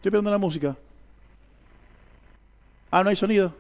Estoy esperando la música. Ah, no hay sonido.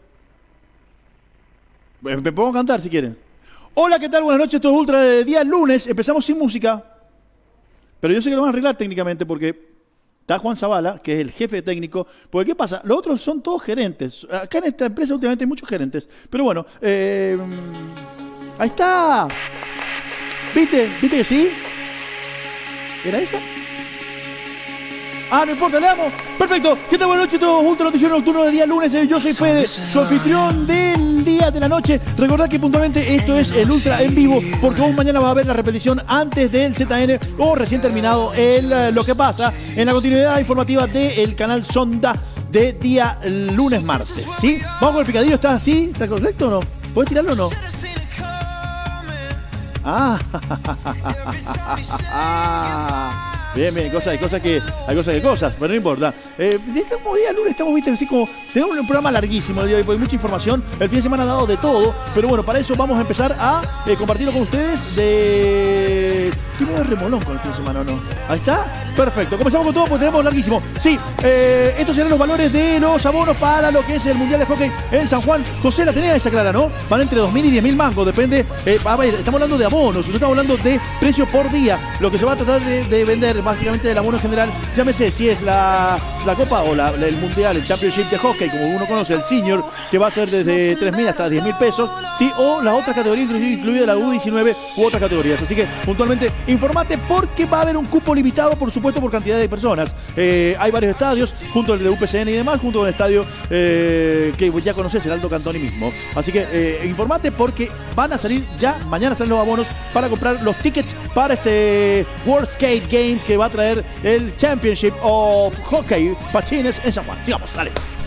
Me pongo a cantar si quieren. Hola, ¿qué tal? Buenas noches, esto es Ultra de día lunes. Empezamos sin música. Pero yo sé que lo van a arreglar técnicamente porque está Juan Zavala, que es el jefe técnico. Porque, ¿qué pasa? Los otros son todos gerentes. Acá en esta empresa últimamente hay muchos gerentes. Pero bueno, ahí está. ¿Viste? ¿Viste que sí? ¿Era esa? Ah, no importa, le damos. Perfecto. ¿Qué tal? Buenas noches, todos. Ultra Noticiero Nocturno de día lunes. Yo soy Fede, su anfitrión del día de la noche. Recordad que puntualmente esto es el Ultra en vivo, porque aún mañana va a haber la repetición antes del ZN o recién terminado lo que pasa en la continuidad informativa del canal Sonda de día lunes martes. ¿Sí? Vamos con el picadillo. ¿Está así? ¿Está correcto o no? ¿Puedes tirarlo o no? Ah, bien, bien, hay cosas que cosas, pero no importa. Como día lunes estamos, viste, así como tenemos un programa larguísimo el día de hoy, porque hay mucha información. El fin de semana ha dado de todo, pero bueno, para eso vamos a empezar a compartirlo con ustedes. ¿Tiene remolón con el fin de semana o no? Ahí está, perfecto. Comenzamos con todo porque tenemos larguísimo. Sí, estos serán los valores de los abonos para lo que es el Mundial de Hockey en San Juan. José, la tenía esa clara, ¿no? Van entre 2.000 y 10.000 mangos, depende. A ver, estamos hablando de abonos, no estamos hablando de precio por día. Lo que se va a tratar de vender básicamente del abono en general, llámese si es la Copa o el Mundial, el Championship de Hockey, como uno conoce, el Senior, que va a ser desde 3.000 hasta 10.000 pesos, ¿sí? O la otra categoría, incluida la U19 u otras categorías. Así que, puntualmente, informate porque va a haber un cupo limitado, por supuesto, por cantidad de personas. Hay varios estadios, junto al de UPCN y demás, junto con el estadio que ya conoces, el Aldo Cantoni mismo. Así que, informate porque van a salir ya, mañana salen los abonos para comprar los tickets para este World Skate Games que va a traer el Championship of Hockey Patines en San Juan. Sigamos, dale.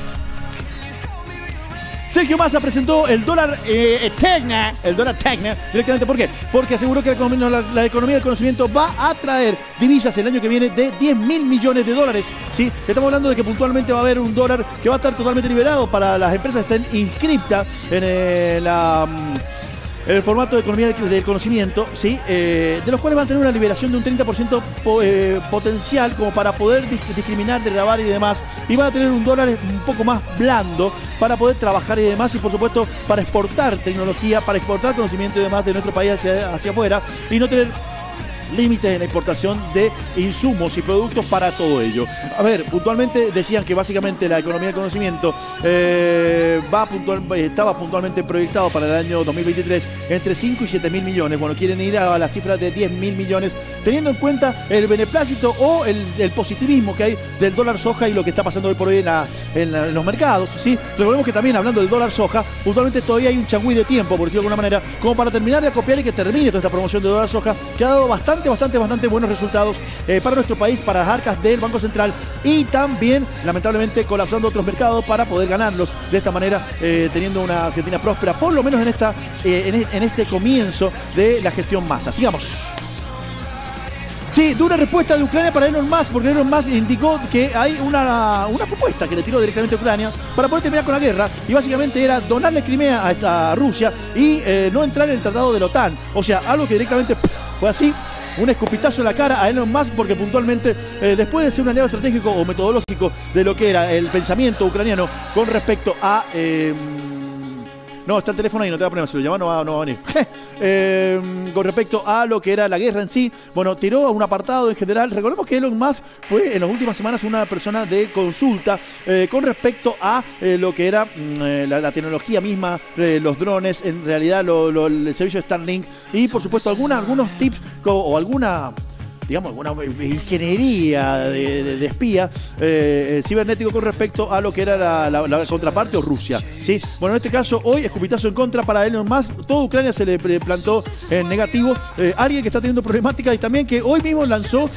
Sergio Massa presentó el dólar Tegna, directamente. ¿Por qué? Porque aseguró que la economía del conocimiento va a traer divisas el año que viene de 10.000 millones de dólares. ¿Sí? Estamos hablando de que puntualmente va a haber un dólar que va a estar totalmente liberado para las empresas que estén inscritas en el formato de economía del conocimiento, ¿sí? De los cuales van a tener una liberación de un 30% potencial como para poder discriminar, desgravar y demás. Y van a tener un dólar un poco más blando para poder trabajar y demás. Y por supuesto para exportar tecnología, para exportar conocimiento y demás de nuestro país hacia afuera. Y no tener límites en la importación de insumos y productos para todo ello. A ver, puntualmente decían que básicamente la economía del conocimiento estaba puntualmente proyectado para el año 2023 entre 5 y 7.000 millones. Bueno, quieren ir a la cifra de 10.000 millones, teniendo en cuenta el beneplácito o el positivismo que hay del dólar soja y lo que está pasando hoy por hoy en los mercados, ¿sí? Recordemos que también, hablando del dólar soja, puntualmente todavía hay un changüí de tiempo, por decirlo de alguna manera, como para terminar de acopiar y que termine toda esta promoción de dólar soja, que ha dado bastante buenos resultados para nuestro país, para las arcas del Banco Central y también, lamentablemente, colapsando otros mercados para poder ganarlos de esta manera, teniendo una Argentina próspera, por lo menos en este comienzo de la gestión Massa. Sigamos. Sí, dura respuesta de Ucrania para Elon Musk, porque Elon Musk indicó que hay una propuesta que le tiró directamente a Ucrania para poder terminar con la guerra, y básicamente era donarle Crimea a Rusia y no entrar en el tratado de la OTAN. O sea, algo que directamente fue así. Un escupitazo en la cara a Elon Musk, porque puntualmente, después de ser un aliado estratégico o metodológico de lo que era el pensamiento ucraniano con respecto a... no, está el teléfono ahí, no te va a poner, si lo llamas no va a venir. Con respecto a lo que era la guerra en sí, bueno, tiró a un apartado en general. Recordemos que Elon Musk fue en las últimas semanas una persona de consulta con respecto a lo que era la tecnología misma, los drones, en realidad el servicio de Starlink y por supuesto algunos tips o alguna ingeniería de espía cibernético con respecto a lo que era la contraparte o Rusia, ¿sí? Bueno, en este caso, hoy, escupitazo en contra para Elon Musk. Toda Ucrania se le plantó en negativo. Alguien que está teniendo problemáticas y también que hoy mismo lanzó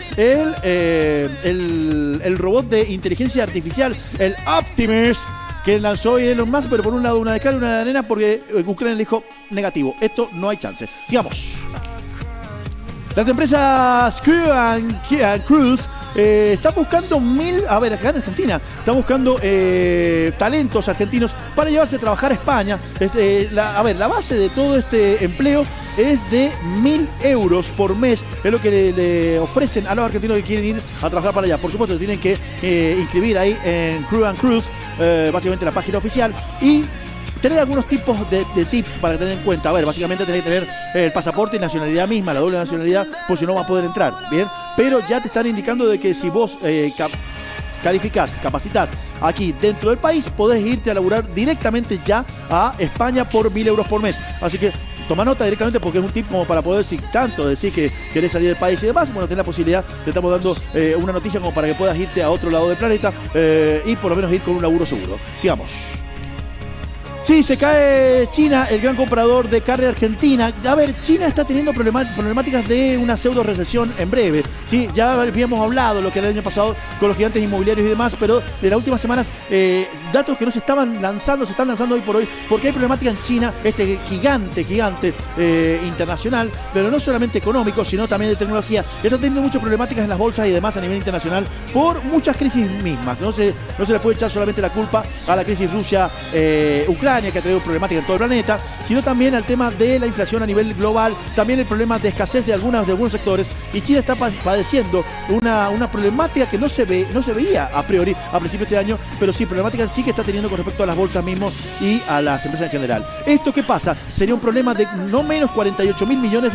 el robot de inteligencia artificial, el Optimus, que lanzó hoy Elon Musk, pero por un lado una de cal y una de arena, porque Ucrania le dijo negativo. Esto no hay chance. Sigamos. Las empresas Crew and Cruise están buscando acá en Argentina, están buscando talentos argentinos para llevarse a trabajar a España. La base de todo este empleo es de 1.000 euros por mes, es lo que le ofrecen a los argentinos que quieren ir a trabajar para allá. Por supuesto, tienen que inscribir ahí en Crew and Cruise, básicamente la página oficial, y tener algunos tipos de tips para tener en cuenta. A ver, básicamente tenés que tener el pasaporte y nacionalidad misma, la doble nacionalidad, por si no va a poder entrar, ¿bien? Pero ya te están indicando de que si vos calificás, capacitas aquí dentro del país, podés irte a laburar directamente ya a España por 1.000 euros por mes. Así que toma nota directamente, porque es un tip como para poder decir que querés salir del país y demás. Bueno, tenés la posibilidad, te estamos dando una noticia como para que puedas irte a otro lado del planeta y por lo menos ir con un laburo seguro. Sigamos. Sí, se cae China, el gran comprador de carne argentina. A ver, China está teniendo problemáticas de una pseudo recesión en breve. Sí, ya habíamos hablado lo que era el año pasado con los gigantes inmobiliarios y demás, pero de las últimas semanas, datos que no se estaban lanzando, se están lanzando hoy por hoy, porque hay problemática en China, este gigante internacional, pero no solamente económico, sino también de tecnología. Está teniendo muchas problemáticas en las bolsas y demás a nivel internacional por muchas crisis mismas. No se le puede echar solamente la culpa a la crisis Rusia-Ucrania, que ha traído problemáticas en todo el planeta, sino también al tema de la inflación a nivel global, también el problema de escasez de algunos sectores, y China está padeciendo una problemática que no se veía a priori a principios de este año, pero sí, problemática sí que está teniendo con respecto a las bolsas mismos y a las empresas en general. ¿Esto qué pasa? Sería un problema de no menos 48.000 millones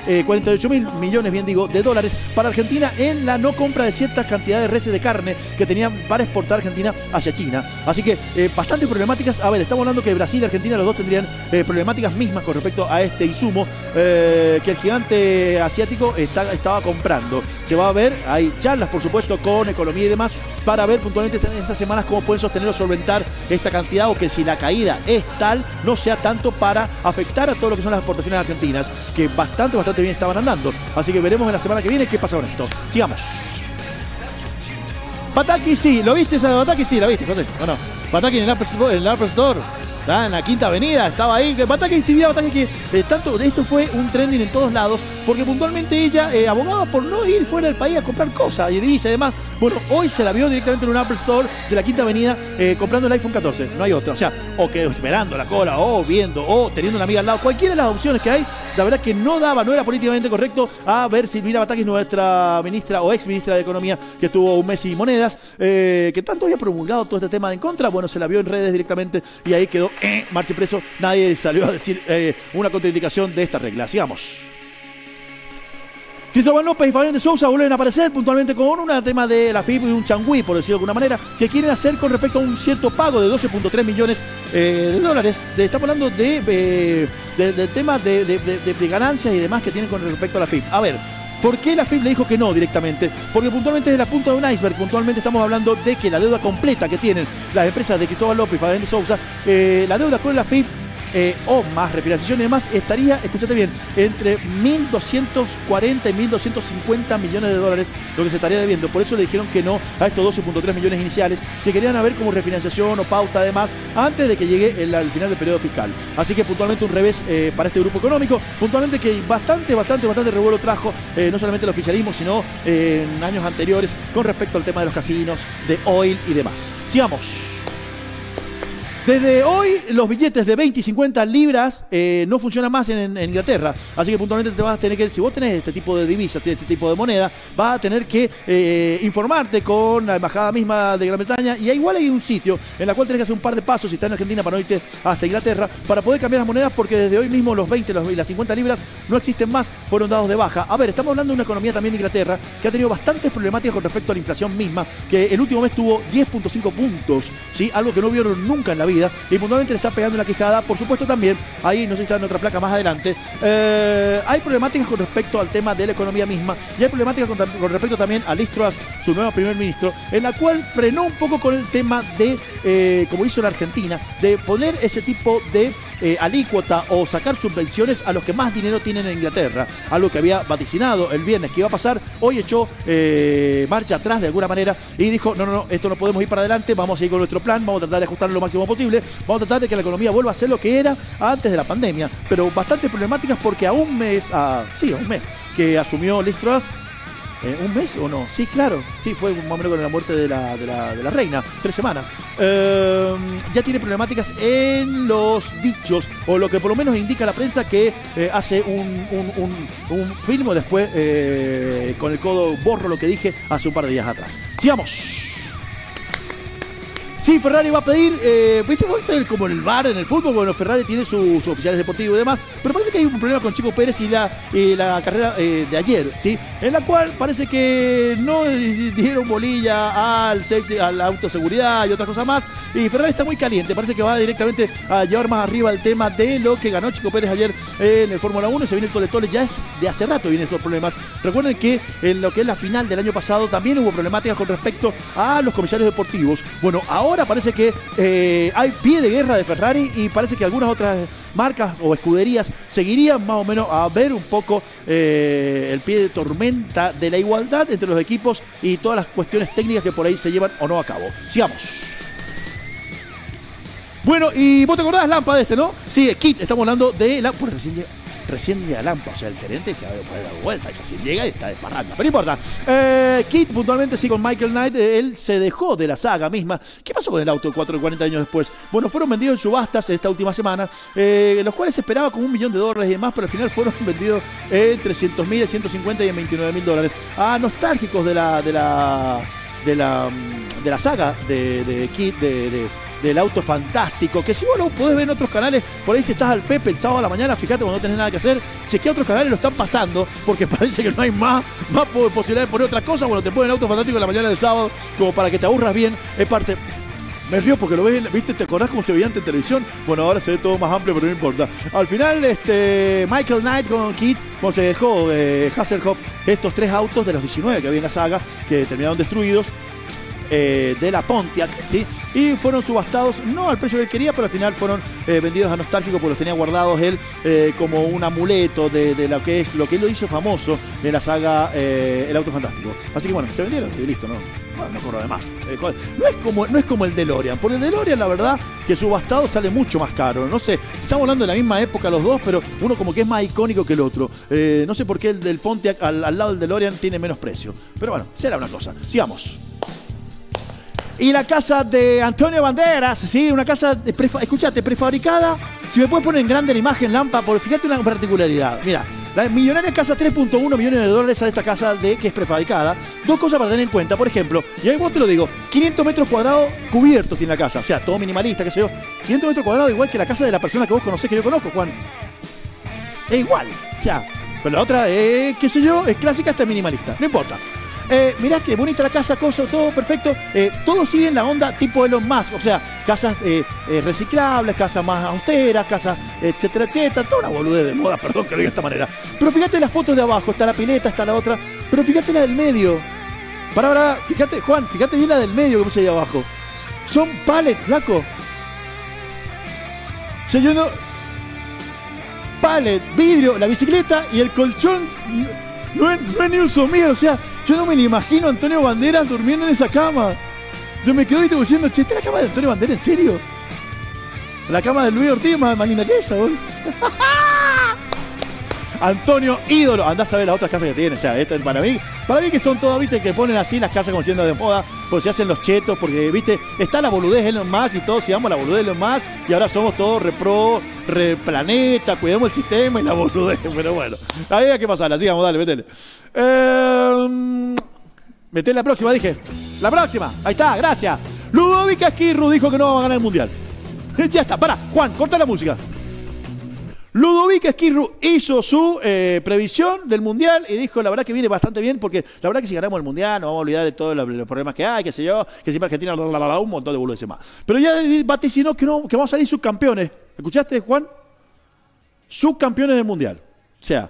de dólares para Argentina en la no compra de ciertas cantidades de reses de carne que tenían para exportar Argentina hacia China. Así que bastante problemáticas. A ver, estamos hablando que Brasil y Argentina los dos tendrían problemáticas mismas con respecto a este insumo que el gigante asiático estaba comprando. Se va a ver, hay charlas por supuesto con economía y demás para ver puntualmente en estas semanas cómo pueden sostener o solventar esta cantidad, o que si la caída es tal, no sea tanto para afectar a todo lo que son las exportaciones argentinas, que bastante bien estaban andando. Así que veremos en la semana que viene qué pasa con esto. Sigamos. Pataki, sí, ¿lo viste esa de Pataki? Sí, ¿la viste, José? ¿O no? Pataki en el Apple Store. En la Quinta Avenida, estaba ahí. Pataki, sí, Pataki, que tanto esto fue un trending en todos lados, porque puntualmente ella abogaba por no ir fuera del país a comprar cosas y divisas y demás. Bueno, hoy se la vio directamente en un Apple Store de la Quinta Avenida comprando el iPhone 14. No hay otra. O sea, o que esperando la cola, o viendo, o teniendo una amiga al lado. Cualquiera de las opciones que hay, la verdad que no era políticamente correcto. A ver, Silvina Pataki, nuestra ministra o ex ministra de Economía, que estuvo un mes y monedas, que tanto había promulgado todo este tema de en contra. Bueno, se la vio en redes directamente y ahí quedó marche preso. Nadie salió a decir una contraindicación de esta regla. Sigamos. Cristóbal López y Fabián de Sousa vuelven a aparecer puntualmente con un tema de la FIP y un changüí, por decirlo de alguna manera, que quieren hacer con respecto a un cierto pago de 12.3 millones de dólares. Estamos hablando de temas de ganancias y demás que tienen con respecto a la FIP. A ver, ¿por qué la FIP le dijo que no directamente? Porque puntualmente es la punta de un iceberg. Puntualmente estamos hablando de que la deuda completa que tienen las empresas de Cristóbal López y Fabián de Sousa, la deuda con la FIP o más refinanciación y demás, estaría, escúchate bien, entre 1.240 y 1.250 millones de dólares lo que se estaría debiendo. Por eso le dijeron que no a estos 12.3 millones iniciales que querían haber como refinanciación o pauta además antes de que llegue al final del periodo fiscal. Así que puntualmente un revés para este grupo económico, puntualmente que bastante revuelo trajo no solamente el oficialismo, sino en años anteriores con respecto al tema de los casinos, de oil y demás. Sigamos. Desde hoy los billetes de 20 y 50 libras no funcionan más en Inglaterra, así que puntualmente te vas a tener que, si vos tenés este tipo de divisas, este tipo de moneda, vas a tener que informarte con la embajada misma de Gran Bretaña, y igual hay un sitio en la cual tenés que hacer un par de pasos si estás en Argentina para no irte hasta Inglaterra para poder cambiar las monedas, porque desde hoy mismo los 20 y las 50 libras no existen más, fueron dados de baja. A ver, estamos hablando de una economía también de Inglaterra que ha tenido bastantes problemáticas con respecto a la inflación misma, que el último mes tuvo 10.5 puntos, ¿sí? Algo que no vieron nunca en la vida, y puntualmente le está pegando una quijada. Por supuesto también, ahí no sé si está en otra placa más adelante, hay problemáticas con respecto al tema de la economía misma, y hay problemáticas con respecto también a Liz Truss, su nuevo primer ministro, en la cual frenó un poco con el tema de, como hizo la Argentina, de poner ese tipo de alícuota o sacar subvenciones a los que más dinero tienen en Inglaterra, algo que había vaticinado el viernes que iba a pasar. Hoy echó marcha atrás de alguna manera y dijo, no, esto no podemos ir para adelante, vamos a ir con nuestro plan, vamos a tratar de ajustarlo lo máximo posible, vamos a tratar de que la economía vuelva a ser lo que era antes de la pandemia, pero bastante problemáticas porque a un mes que asumió Liz Truss, ¿Un mes o no? Sí, claro. Sí, fue más o menos con la muerte de la reina. 3 semanas. Ya tiene problemáticas en los dichos, o lo que por lo menos indica la prensa, que hace un film o después con el codo borro lo que dije hace un par de días atrás. Sigamos. Sí, Ferrari va a pedir, ¿viste como en el bar, en el fútbol? Bueno, Ferrari tiene sus oficiales deportivos y demás, pero parece que hay un problema con Checo Pérez y la carrera de ayer, ¿sí? En la cual parece que no dieron bolilla al auto de seguridad y otras cosas más, y Ferrari está muy caliente, parece que va directamente a llevar más arriba el tema de lo que ganó Checo Pérez ayer en el Fórmula 1, se viene el tole-tole, ya es de hace rato vienen estos problemas. Recuerden que en lo que es la final del año pasado también hubo problemáticas con respecto a los comisarios deportivos. Bueno, ahora parece que hay pie de guerra de Ferrari y parece que algunas otras marcas o escuderías seguirían más o menos a ver un poco el pie de tormenta de la igualdad entre los equipos y todas las cuestiones técnicas que por ahí se llevan o no a cabo. Sigamos. Bueno, y vos te acordás, Lampa, de ¿no? Sí, Kit, estamos hablando de la... Pues recién llega Lampa, o sea, el gerente se ha dado vuelta y recién llega y está desparrando. Pero no importa. Kit, puntualmente, sí, con Michael Knight, él se dejó de la saga misma. ¿Qué pasó con el auto 40 años después? Bueno, fueron vendidos en subastas esta última semana, los cuales se esperaba como $1 millón y demás, pero al final fueron vendidos en 300.000, 150 y en $29.000. Nostálgicos de la saga de Kit, del auto fantástico, que si vos lo podés ver en otros canales, por ahí si estás al Pepe el sábado a la mañana, fíjate cuando no tenés nada que hacer, chequea otros canales, lo están pasando, porque parece que no hay más posibilidad de poner otra cosa. Bueno, te ponen auto fantástico en la mañana del sábado, como para que te aburras bien, es parte... Me río porque lo ves, ¿viste? ¿Te acordás cómo se veía antes en televisión? Bueno, ahora se ve todo más amplio, pero no importa. Al final, Michael Knight con Kit, como se dejó Hasselhoff, estos 3 autos de los 19 que había en la saga, que terminaron destruidos, de la Pontiac, ¿sí? Y fueron subastados, no al precio que él quería, pero al final fueron vendidos a Nostálgico, porque los tenía guardados él como un amuleto de lo que él lo hizo famoso en la saga El Auto Fantástico. Así que bueno, se vendieron y listo, ¿no? Bueno, no corro de más. No es como el DeLorean. Por el DeLorean, la verdad, que subastado sale mucho más caro. No sé, estamos hablando de la misma época los dos, pero uno como que es más icónico que el otro. No sé por qué el del Pontiac al lado del DeLorean tiene menos precio. Pero bueno, será una cosa. Sigamos. Y la casa de Antonio Banderas, sí, una casa, escúchate, prefabricada. Si me puedes poner en grande la imagen, Lampa, porque fíjate una particularidad. Mira, la millonaria casa, $3.1 millones a esta casa que es prefabricada. 2 cosas para tener en cuenta, por ejemplo, y ahí vos te lo digo, 500 metros cuadrados cubiertos tiene la casa. O sea, todo minimalista, qué sé yo. 500 metros cuadrados igual que la casa de la persona que vos conocés, que yo conozco, Juan. Es igual, o sea, pero la otra, qué sé yo, es clásica, esta es minimalista, no importa. Mirá qué bonita la casa, todo perfecto. Todos siguen la onda tipo Elon Musk, o sea, casas reciclables, casas más austeras, casas etcétera, etcétera. Toda una boludez de moda, perdón que lo diga de esta manera. Pero fíjate las fotos de abajo, está la pileta, está la otra. Pero fíjate la del medio. Para, fíjate, Juan, fíjate bien la del medio que puse ahí abajo. Son palets, flaco. O sea, yo no... Pallet, vidrio, la bicicleta y el colchón no es ni un somier, o sea... Yo no me lo imagino a Antonio Banderas durmiendo en esa cama. Yo me quedo diciendo, che, ¿esta es la cama de Antonio Banderas? ¿En serio? La cama de Luis Ortiz más linda que esa, boludo. Antonio, ídolo. Andás a ver las otras casas que tiene. O sea, esta es para mí que son todas, viste, que ponen así las casas como siendo de moda, porque se hacen los chetos, porque, viste, está la boludez de Elon Musk y todos sigamos la boludez de Elon Musk y ahora somos todos planeta, cuidemos el sistema y la boludez. Pero bueno, había que pasarla. Sigamos, dale, metele. Metele la próxima, dije. La próxima. Ahí está, gracias. Ludovica Esquirru dijo que no va a ganar el mundial. Ya está, pará, Juan, corta la música. Ludovica Esquirru hizo su previsión del Mundial y dijo, la verdad que viene bastante bien, porque la verdad que si ganamos el Mundial nos vamos a olvidar de todos los problemas que hay, qué sé yo, que siempre Argentina, un montón de boludeces más. Pero ya vaticinó que vamos a salir subcampeones. ¿Escuchaste, Juan? Subcampeones del Mundial. O sea,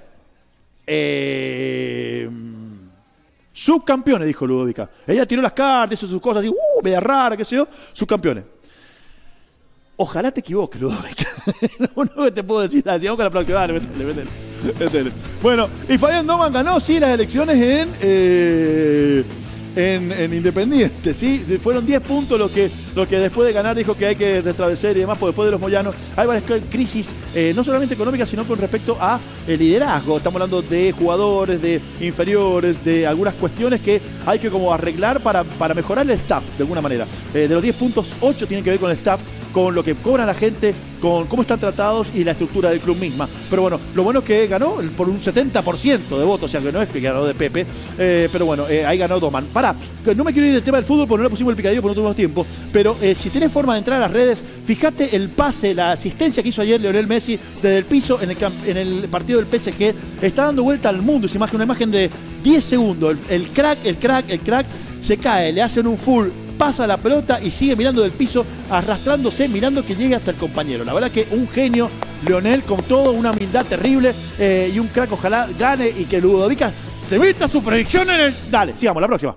subcampeones, dijo Ludovica. Ella tiró las cartas, hizo sus cosas así, media rara, qué sé yo, subcampeones. Ojalá te equivoques, Ludovica. No te puedo decir, sigamos con la próxima. Dale, métele. Bueno, y Fabián Doman ganó, sí, las elecciones en Independiente, ¿sí? Fueron 10 puntos lo que después de ganar dijo que hay que restablecer y demás, porque después de los Moyanos hay varias crisis, no solamente económicas, sino con respecto a el liderazgo. Estamos hablando de jugadores, de inferiores, de algunas cuestiones que hay que como arreglar para mejorar el staff, de alguna manera. De los 10 puntos, 8 tienen que ver con el staff, con lo que cobra la gente, con cómo están tratados y la estructura del club misma. Pero bueno, lo bueno es que ganó por un 70% de votos, o sea que no es que ganó de Pepe, pero bueno, ahí ganó Doman. Pará, no me quiero ir del tema del fútbol porque no le pusimos el picadillo porque no tuvimos tiempo, pero si tenés forma de entrar a las redes, fíjate el pase, la asistencia que hizo ayer Lionel Messi desde el piso en el partido del PSG, está dando vuelta al mundo esa imagen, una imagen de 10 segundos, el crack, se cae, le hacen un full, pasa la pelota y sigue mirando del piso, arrastrándose, mirando que llegue hasta el compañero. La verdad que un genio, Lionel, con todo, una humildad terrible y un crack, ojalá gane y que Ludovica se meta su predicción en el... Dale, sigamos, la próxima.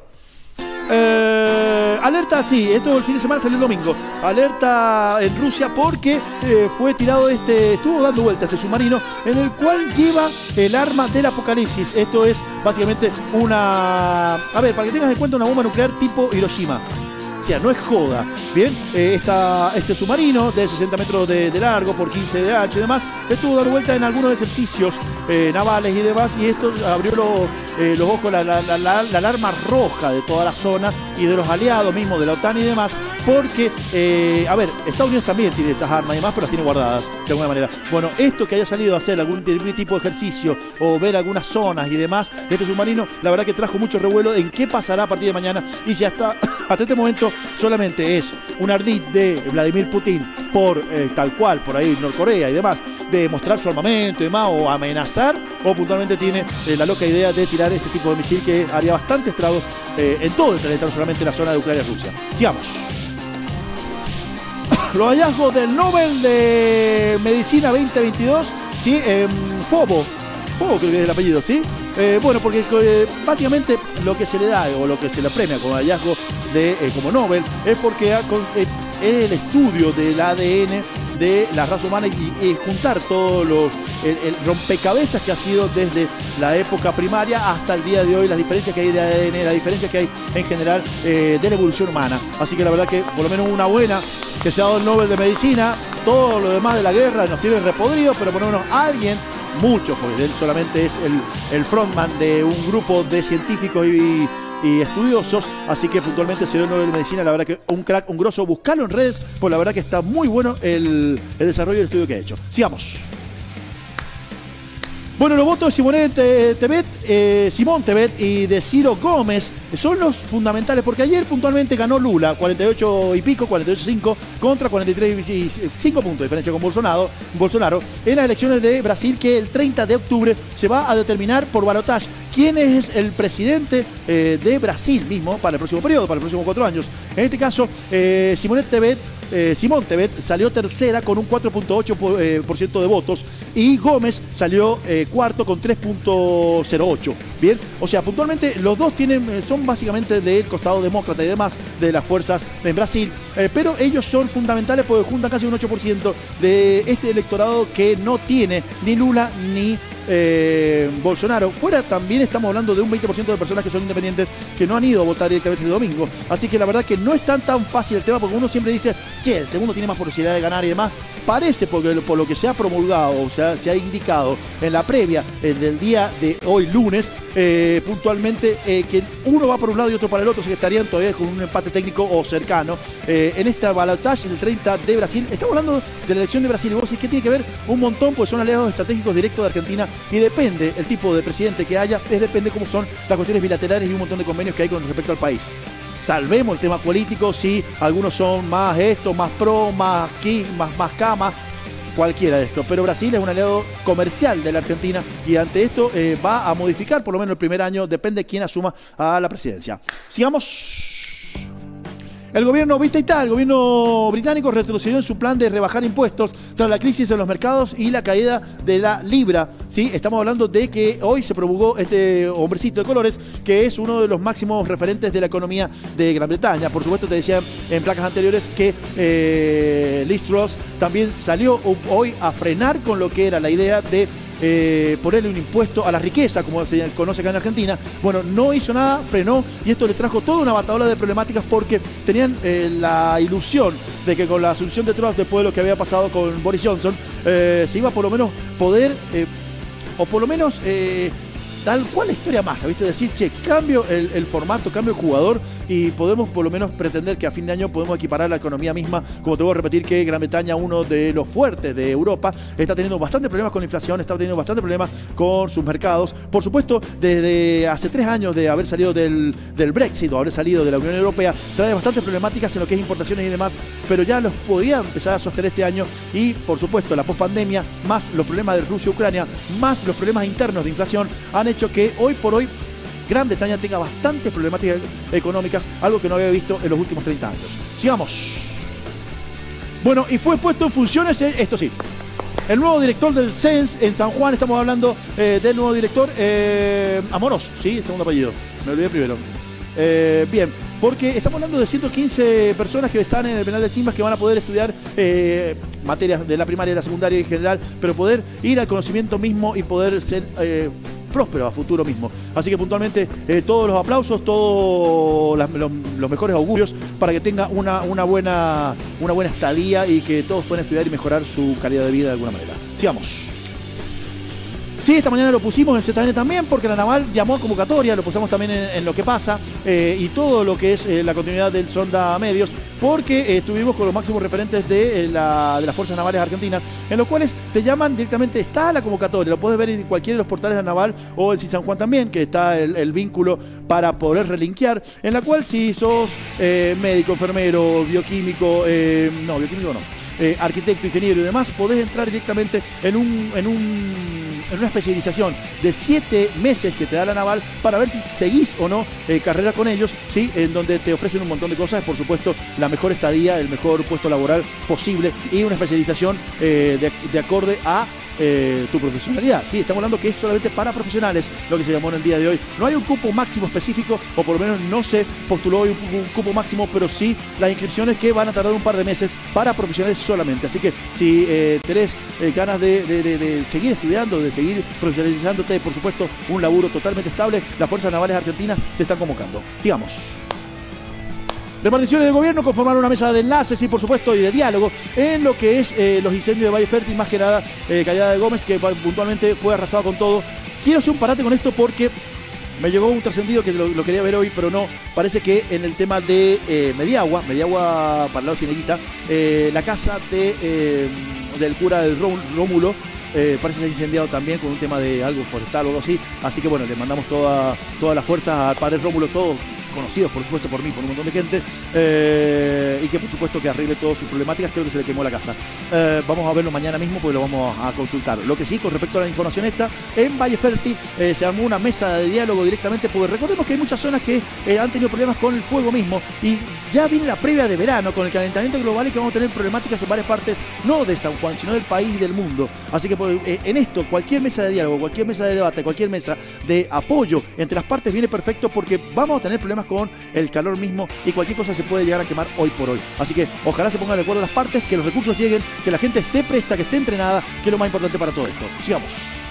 Alerta, sí, esto el fin de semana salió el domingo. Alerta en Rusia porque fue tirado estuvo dando vuelta este submarino en el cual lleva el arma del apocalipsis. Esto es básicamente una... A ver, para que tengas en cuenta, una bomba nuclear tipo Hiroshima. O sea, no es joda. Bien, este submarino de 60 metros de largo por 15 de ancho y demás, estuvo dando vuelta en algunos ejercicios navales y demás, y esto abrió los ojos, la alarma roja de toda la zona y de los aliados mismos de la OTAN y demás, porque, a ver, Estados Unidos también tiene estas armas y demás, pero las tiene guardadas de alguna manera. Bueno, esto que haya salido a hacer algún tipo de ejercicio o ver algunas zonas y demás de este submarino, la verdad que trajo mucho revuelo en qué pasará a partir de mañana, y ya está, hasta este momento solamente es un ardid de Vladimir Putin por tal cual, por ahí Norcorea y demás, de mostrar su armamento y demás, o amenazar, o puntualmente tiene la loca idea de tirar este tipo de misil que haría bastantes estragos en todo el planeta, no solamente en la zona de Ucrania y Rusia. Sigamos. Los hallazgos del Nobel de Medicina 2022, ¿sí? Fobo creo que es el apellido, ¿sí? Bueno, porque básicamente lo que se le da o lo que se le premia como hallazgo como Nobel es porque es el estudio del ADN de la raza humana y juntar todos el rompecabezas que ha sido desde la época primaria hasta el día de hoy, las diferencias que hay de ADN, las diferencias que hay en general de la evolución humana. Así que la verdad que por lo menos una buena que se ha dado el Nobel de Medicina. Todo lo demás de la guerra nos tiene repodridos, pero por lo menos alguien, muchos, porque él solamente es el frontman de un grupo de científicos y estudiosos, así que puntualmente se dio el Nobel de Medicina. La verdad que un crack, un grosso, buscarlo en redes, pues la verdad que está muy bueno el desarrollo del estudio que ha hecho. Sigamos. Bueno, los votos de Simón Tebet y de Ciro Gómez son los fundamentales, porque ayer puntualmente ganó Lula, 48 y pico, 48,5 contra 43,5 puntos de diferencia con Bolsonaro en las elecciones de Brasil, que el 30 de octubre se va a determinar por balotaje quién es el presidente de Brasil mismo para el próximo periodo, para los próximos 4 años. En este caso, Simón Tebet salió tercera con un 4,8% de votos y Gómez salió cuarto con 3,08%. Bien, o sea, puntualmente los dos son básicamente del costado demócrata y demás de las fuerzas en Brasil, pero ellos son fundamentales porque juntan casi un 8% de este electorado que no tiene ni Lula ni Bolsonaro. Fuera también estamos hablando de un 20% de personas que son independientes que no han ido a votar directamente el domingo. Así que la verdad que no es tan fácil el tema, porque uno siempre dice, che, el segundo tiene más posibilidad de ganar y demás. Parece, porque por lo que se ha promulgado, o sea, se ha indicado en la previa del día de hoy lunes, puntualmente, que uno va por un lado y otro para el otro, así que estarían todavía con un empate técnico o cercano. En esta balotaje del 30 de Brasil, estamos hablando de la elección de Brasil, y vos decís, ¿qué tiene que ver? Un montón, pues son aliados estratégicos directos de Argentina, y depende el tipo de presidente que haya, depende cómo son las cuestiones bilaterales y un montón de convenios que hay con respecto al país. Salvemos el tema político, si algunos son más esto, más pro, más cama, cualquiera de esto. Pero Brasil es un aliado comercial de la Argentina y ante esto va a modificar por lo menos el primer año, depende de quién asuma a la presidencia. Sigamos. El gobierno británico retrocedió en su plan de rebajar impuestos tras la crisis en los mercados y la caída de la libra. ¿Sí? Estamos hablando de que hoy se promulgó este hombrecito de colores, que es uno de los máximos referentes de la economía de Gran Bretaña. Por supuesto, te decía en placas anteriores que Liz Truss también salió hoy a frenar con lo que era la idea de ponerle un impuesto a la riqueza, como se conoce acá en Argentina. Bueno, no hizo nada, frenó, y esto le trajo toda una bataola de problemáticas porque tenían la ilusión de que con la asunción de Truss, después de lo que había pasado con Boris Johnson, se iba por lo menos poder, o por lo menos tal cual la historia masa, ¿viste? Decir, che, cambio el formato, cambio el jugador y podemos por lo menos pretender que a fin de año podemos equiparar la economía misma. Como te voy a repetir que Gran Bretaña, uno de los fuertes de Europa, está teniendo bastantes problemas con la inflación, está teniendo bastantes problemas con sus mercados. Por supuesto, desde hace 3 años de haber salido del Brexit o haber salido de la Unión Europea, trae bastantes problemáticas en lo que es importaciones y demás, pero ya los podía empezar a sostener este año y, por supuesto, la pospandemia, más los problemas de Rusia y Ucrania, más los problemas internos de inflación, han hecho que hoy por hoy Gran Bretaña tenga bastantes problemáticas económicas, algo que no había visto en los últimos 30 años. Sigamos. Bueno, y fue puesto en funciones, esto sí, el nuevo director del CENS en San Juan. Estamos hablando del nuevo director, Amorós, sí, el segundo apellido, me olvidé primero. Bien, porque estamos hablando de 115 personas que están en el penal de Chimbas, que van a poder estudiar materias de la primaria y la secundaria en general, pero poder ir al conocimiento mismo y poder ser próspero a futuro mismo. Así que puntualmente todos los aplausos, todos los mejores augurios para que tenga una buena estadía y que todos puedan estudiar y mejorar su calidad de vida de alguna manera. Sigamos. Sí, esta mañana lo pusimos en ZN también porque la Naval llamó a convocatoria, lo pusimos también en lo que pasa y todo lo que es la continuidad del Sonda Medios, porque estuvimos con los máximos referentes de las Fuerzas Navales Argentinas, en los cuales te llaman directamente, está la convocatoria, lo puedes ver en cualquiera de los portales de la Naval o en San Juan también, que está el vínculo para poder relinkear, en la cual si sos médico, enfermero, bioquímico, arquitecto, ingeniero y demás, podés entrar directamente en una especialización de 7 meses que te da la Naval para ver si seguís o no carrera con ellos, ¿sí? En donde te ofrecen un montón de cosas, por supuesto, la mejor estadía, el mejor puesto laboral posible y una especialización de acorde a tu profesionalidad. Sí, estamos hablando que es solamente para profesionales lo que se llamó en el día de hoy. No hay un cupo máximo específico, o por lo menos no se postuló hoy un cupo máximo, pero sí las inscripciones que van a tardar un par de meses para profesionales solamente. Así que si tenés ganas de seguir estudiando, de seguir profesionalizándote, por supuesto, un laburo totalmente estable, las Fuerzas Navales Argentinas te están convocando. Sigamos. Reparticiones de gobierno conformaron una mesa de enlaces y, por supuesto, y de diálogo en lo que es los incendios de Valle Fértil, más que nada Callada de Gómez, que puntualmente fue arrasado con todo. Quiero hacer un parate con esto porque me llegó un trascendido que lo quería ver hoy, pero no. Parece que en el tema de Mediagua para el lado de Cineguita, la casa del cura del Rómulo, parece ser incendiado también con un tema de algo forestal o algo así. Así que bueno, le mandamos toda la fuerza al padre Rómulo, todos conocidos por supuesto por mí, por un montón de gente, y que por supuesto que arregle todas sus problemáticas. Creo que se le quemó la casa. Vamos a verlo mañana mismo porque lo vamos a consultar. Lo que sí, con respecto a la información esta, en Valle Fértil se armó una mesa de diálogo directamente, porque recordemos que hay muchas zonas que han tenido problemas con el fuego mismo, y ya viene la previa de verano con el calentamiento global y que vamos a tener problemáticas en varias partes, no de San Juan, sino del país y del mundo. Así que en esto, cualquier mesa de diálogo, cualquier mesa de debate, cualquier mesa de apoyo entre las partes viene perfecto, porque vamos a tener problemas con el calor mismo y cualquier cosa se puede llegar a quemar hoy por hoy. Así que ojalá se pongan de acuerdo las partes, que los recursos lleguen, que la gente esté presta, que esté entrenada, que es lo más importante para todo esto. Sigamos.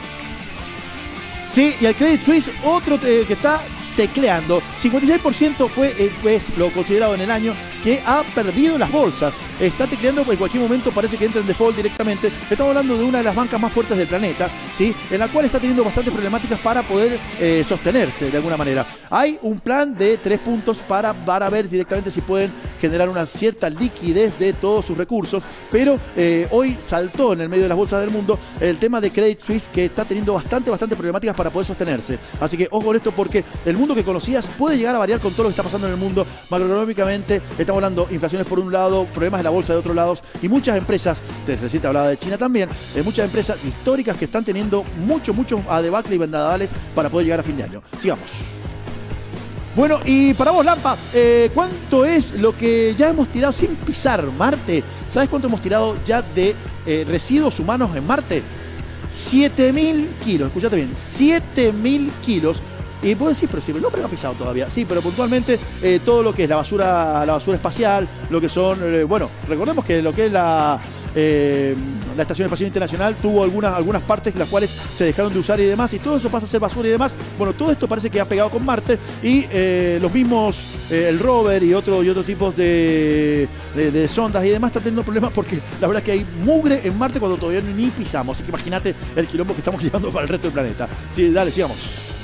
Sí, y el Credit Suisse, otro que está tecleando. 56% es lo considerado en el año que ha perdido las bolsas. Está tecleando, en cualquier momento parece que entra en default directamente. Estamos hablando de una de las bancas más fuertes del planeta, ¿sí? En la cual está teniendo bastantes problemáticas para poder sostenerse de alguna manera. Hay un plan de 3 puntos para ver directamente si pueden generar una cierta liquidez de todos sus recursos, pero hoy saltó en el medio de las bolsas del mundo el tema de Credit Suisse, que está teniendo bastante problemáticas para poder sostenerse. Así que ojo con esto, porque el mundo que conocías puede llegar a variar con todo lo que está pasando en el mundo macroeconómicamente. Estamos hablando inflaciones por un lado, problemas de la bolsa de otros lados, y muchas empresas, recién te hablaba de China también, muchas empresas históricas que están teniendo mucho a debacle y vendavales para poder llegar a fin de año. Sigamos. Bueno, y para vos, Lampa, ¿cuánto es lo que ya hemos tirado sin pisar Marte? ¿Sabes cuánto hemos tirado ya de residuos humanos en Marte? 7.000 kilos, escuchate bien, 7.000 kilos Y puedo decir, pero si el hombre no ha pisado todavía. Sí, pero puntualmente todo lo que es la basura espacial, lo que son, bueno, recordemos que lo que es la Estación Espacial Internacional tuvo algunas partes las cuales se dejaron de usar y demás, y todo eso pasa a ser basura y demás. Bueno, todo esto parece que ha pegado con Marte, y los mismos, el rover y otros tipos de sondas y demás están teniendo problemas, porque la verdad es que hay mugre en Marte cuando todavía ni pisamos. Así que imagínate el quilombo que estamos llevando para el resto del planeta. Sí, dale, sigamos.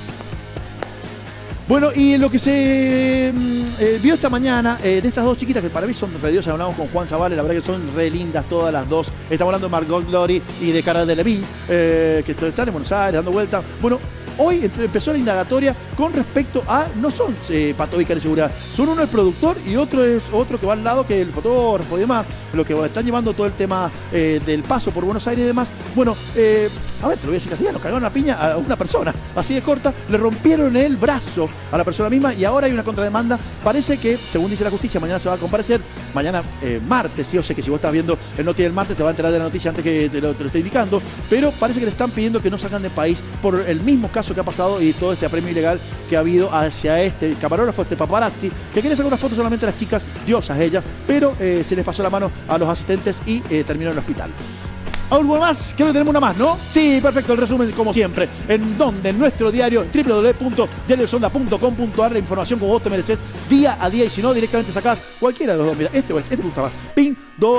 Bueno, y lo que se vio esta mañana de estas dos chiquitas, que para mí son re diosas, hablamos con Juan Zavale, la verdad que son re lindas todas las dos. Estamos hablando de Margot Glory y de Cara Delevingne, que están en Buenos Aires dando vuelta. Bueno, hoy empezó la indagatoria con respecto a, no son patobicas de seguridad, son uno el productor y otro es otro que va al lado, que es el fotógrafo y demás, lo que están llevando todo el tema del paso por Buenos Aires y demás. Bueno, a ver, te lo voy a decir, nos cagaron a piña a una persona, así de corta, le rompieron el brazo a la persona misma y ahora hay una contrademanda. Parece que, según dice la justicia, mañana se va a comparecer, mañana martes, sí, o sea que si vos estás viendo el noti del martes te va a enterar de la noticia antes que te lo esté indicando, pero parece que le están pidiendo que no salgan del país por el mismo caso que ha pasado y todo este apremio ilegal que ha habido hacia este camarógrafo, este paparazzi, que quería sacar una foto solamente a las chicas, diosas ellas, pero se les pasó la mano a los asistentes y terminó en el hospital. ¿Algo más? Creo que tenemos una más, ¿no? Sí, perfecto, el resumen como siempre. ¿En donde? En nuestro diario, www.diariosonda.com.ar, la información como vos te mereces día a día, y si no, directamente sacás cualquiera de los dos. Mira, este me gusta más. Ping,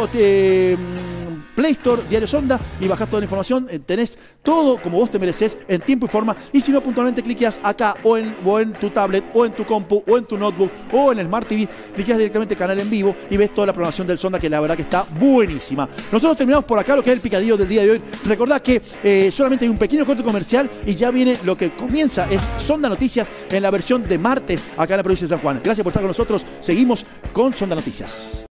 Play Store, Diario Sonda, y bajás toda la información. Tenés todo como vos te mereces en tiempo y forma, y si no, puntualmente cliqueas acá o en tu tablet o en tu compu o en tu notebook o en el Smart TV, cliqueas directamente canal en vivo y ves toda la programación del Sonda, que la verdad que está buenísima. Nosotros terminamos por acá lo que es el picadillo del día de hoy. Recordad que solamente hay un pequeño corte comercial y ya viene lo que comienza, es Sonda Noticias en la versión de martes acá en la provincia de San Juan. Gracias por estar con nosotros, seguimos con Sonda Noticias.